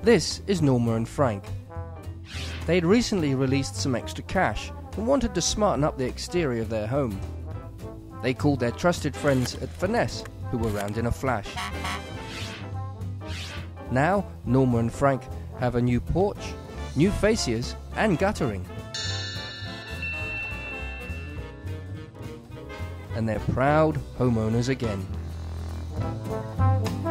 This is Norma and Frank. They had recently released some extra cash and wanted to smarten up the exterior of their home. They called their trusted friends at Finesse, who were round in a flash. Now, Norma and Frank have a new porch, new fascias and guttering. And they're proud homeowners again.